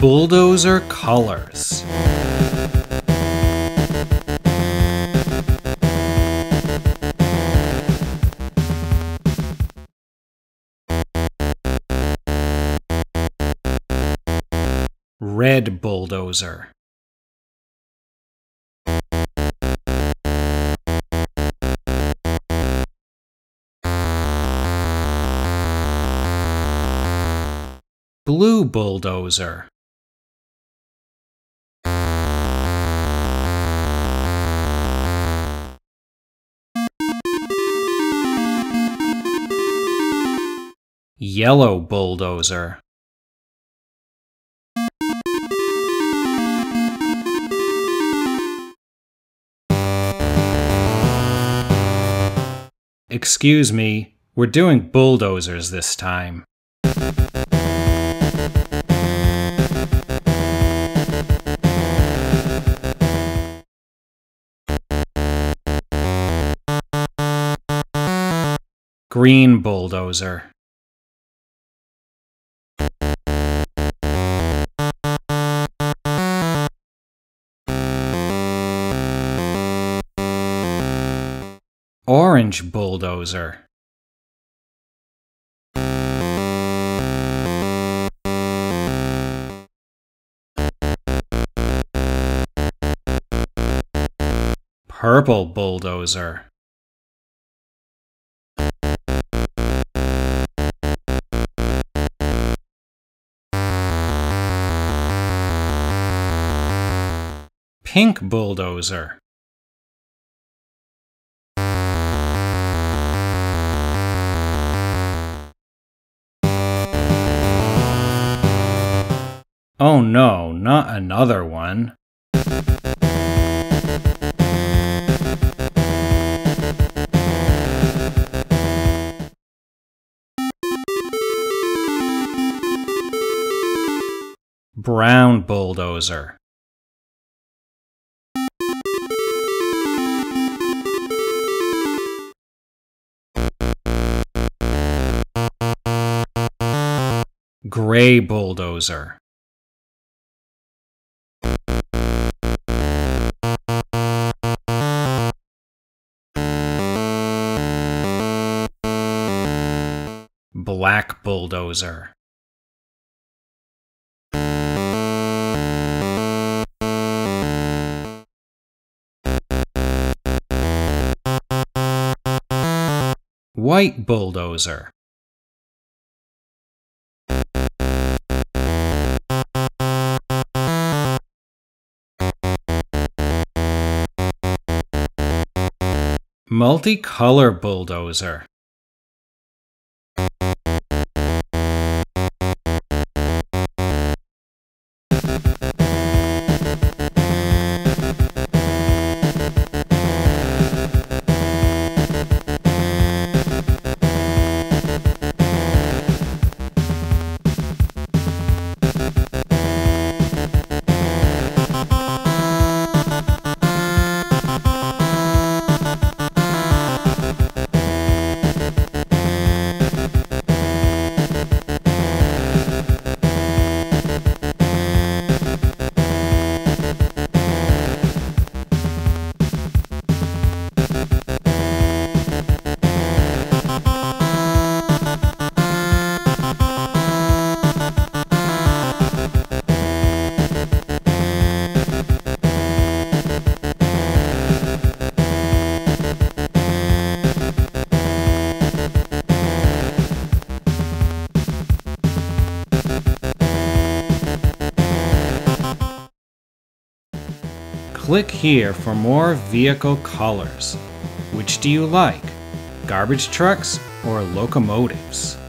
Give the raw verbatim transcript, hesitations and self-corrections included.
Bulldozer colors. Red bulldozer. Blue bulldozer. Yellow bulldozer. Excuse me, we're doing bulldozers this time. Green bulldozer. Orange bulldozer. Purple bulldozer. Pink bulldozer. Oh no, not another one. Brown bulldozer. Gray bulldozer. Black bulldozer. White bulldozer. Multicolor bulldozer. Click here for more vehicle colors. Which do you like? Garbage trucks or locomotives?